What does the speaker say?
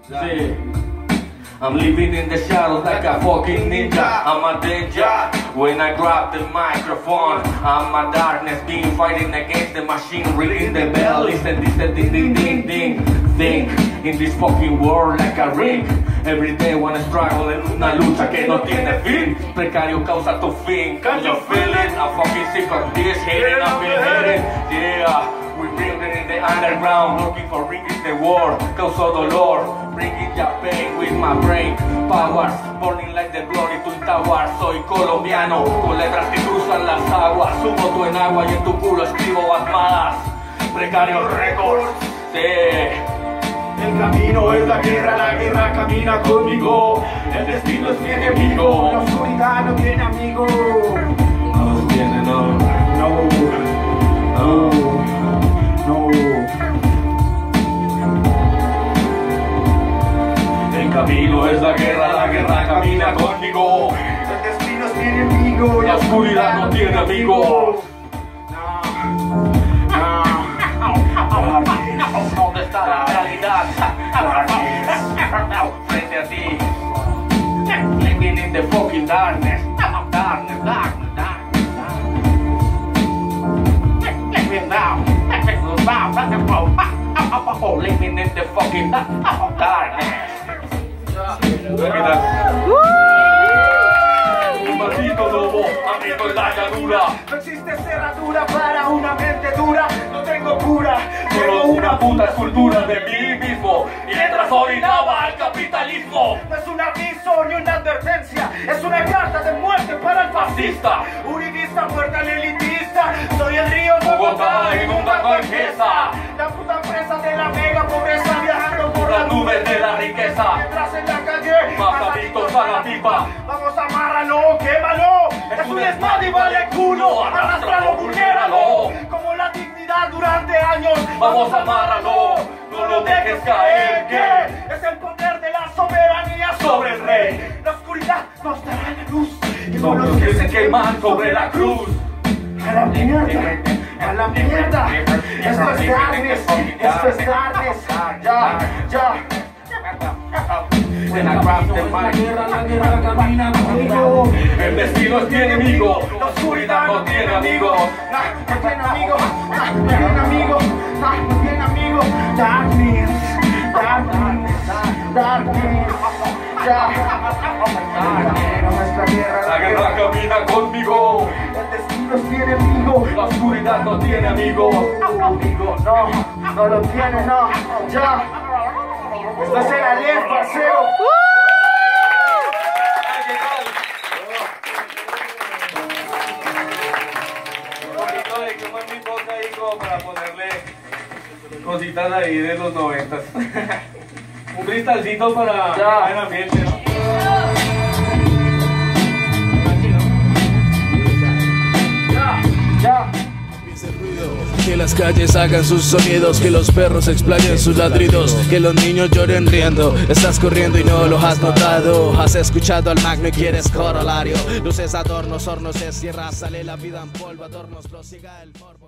Sí. I'm living in the shadows like a fucking ninja. I'm a danger when I grab the microphone. I'm a darkness being fighting against the machine, ringing the bell. Listen, this the ding ding ding ding. Think in this fucking world like a ring. Every day wanna struggle en una lucha que no tiene fin. Precario causa tu fin. Can you feel it? I'm fucking sick of this hating. I've been hating. Yeah, we building in the underground, looking for ringing the war. Causo dolor. Bringing your pain with my brain powers, burning like the glory Twin Towers. Soy colombiano, con letras que cruzan las aguas. Sumo tu en agua y en tu culo escribo almadas. Precario Records, sí. El camino es la guerra camina conmigo. El destino es mi enemigo. La oscuridad no tiene amigo. No tiene, no. El camino es la guerra camina conmigo. El destino es mi enemigo. La oscuridad no tiene amigos. ¿Dónde está la realidad? Frente a ti. Living in the fucking darkness. Darkness. Living now. Living in the fucking darkness. Un maldito lobo, amigo en la llanura. No existe cerradura para una mente dura. No tengo cura, Solo una puta escultura de mí mismo. Mientras orinaba al capitalismo. no es un aviso ni una advertencia. Es una carta de muerte para el fascista. Uribista, muerte al elitista. Soy el río Bogotá inundando en Gesa. La puta presa de la mega pobreza viajando por Las nubes de la riqueza. Mientras en la calle Más adictos a la pipa. Vamos, amárralo, quémalo. Es un desmadre y vale culo. Arrástralo, vulnéralo. Como la dignidad durante años. Vamos, amárralo, no lo dejes caer. Que es el poder de la soberanía sobre el rey. La oscuridad nos dará la luz. Y Como los que se queman sobre la cruz. a la mierda, a la mierda. Esto es darkness, esto es darkness. Ya. When I grab the mic, La guerra camina conmigo. el destino es mi enemigo. La oscuridad no tiene amigos. No tiene amigo, no tiene amigo, no tiene amigo. Darkness. La guerra camina conmigo. El destino es mi enemigo. La oscuridad no tiene amigos. No lo tiene, no. Ya. Esto es el Aliens, parcero. Un poquito de quemo en mi boca ahí como para ponerle cositas ahí de los 90s. Un cristalcito para el ambiente, ¿no? Ya. Que las calles hagan sus sonidos, que los perros explayen sus ladridos, que los niños lloren riendo. Estás corriendo y no lo has notado. Has escuchado al magno y quieres corolario. Luces, adornos, hornos, es tierra, sale la vida en polvo, adornos, prosiga el morbo.